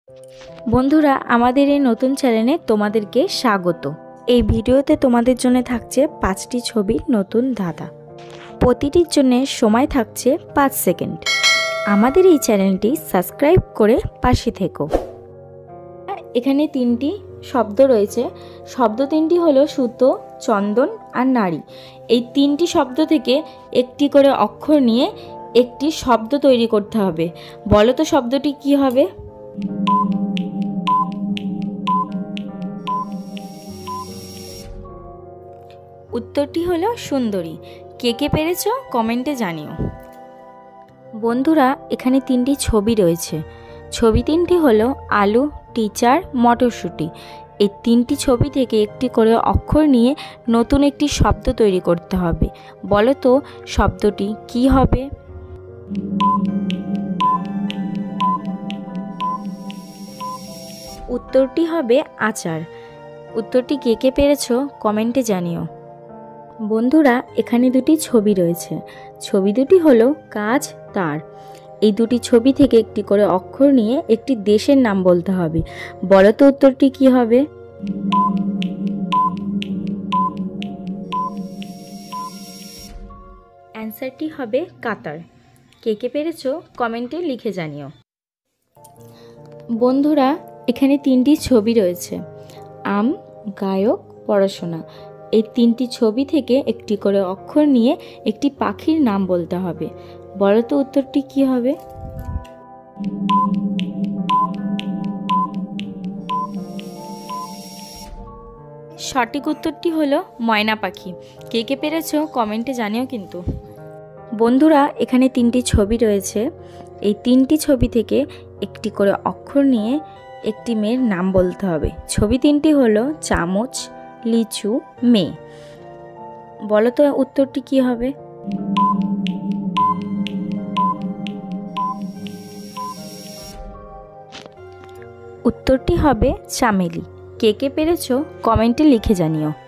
বন্ধুরা, আমাদের এই নতুন চ্যানেলে তোমাদেরকে স্বাগত। এই ভিডিওতে তোমাদের জন্য থাকছে 5টি ছবির নতুন ধাঁধা। প্রতিটির জন্য সময় থাকছে 5 সেকেন্ড। আমাদের এই চ্যানেলটি সাবস্ক্রাইব করে পাশে থেকো। এখানে 3টি শব্দ রয়েছে। শব্দ 3টি হলো সুতো, চন্দন আর নারী। এই 3টি শব্দ থেকে একটি করে অক্ষর নিয়ে একটি শব্দ তৈরি করতে হবে। বলো তো শব্দটি কি হবে? উত্তরটি হলো সুন্দরী। কে কে পেরেছো কমেন্টে জানিও। বন্ধুরা, এখানে 3টি ছবি রয়েছে। ছবি 3টি হলো আলু, টিচার, মটরশুঁটি। এই 3টি ছবি থেকে একটি করে অক্ষর নিয়ে নতুন একটি শব্দ তৈরি করতে হবে। বলো তো শব্দটি কি হবে? উত্তরটি হবে আচার। উত্তরটি কে কে পেরেছো কমেন্টে জানিও। বন্ধুরা, এখানে 2টি ছবি রয়েছে। ছবি দুটি হলো গাছ, তার। এই 2টি ছবি থেকে একটি করে অক্ষর নিয়ে একটি দেশের নাম বলতে হবে। বলো তো উত্তরটি কি হবে? অ্যান্সারটি হবে কাতার। কে কে পেরেছো কমেন্টে লিখে জানিও। বন্ধুরা, এখানে 3টি ছবি রয়েছে। আম, গায়ক, পড়াশোনা। এই 3টি ছবি থেকে একটি করে অক্ষর নিয়ে একটি পাখির নাম বলতে হবে। বলো তো উত্তরটি কি হবে? সঠিক উত্তরটি হলো ময়না পাখি। কে কে পেরেছো কমেন্টে জানিও কিন্তু। বন্ধুরা, এখানে 3টি ছবি রয়েছে। এই 3টি ছবি থেকে একটি করে অক্ষর নিয়ে একটি মেয়ের নাম বলতে হবে। ছবি 3টি হলো চামচ, লিচু, মেয়ে। বলো তো উত্তরটি কি হবে? উত্তরটি হবে চামেলি। কে কে পেরেছো কমেন্টে লিখে জানিও।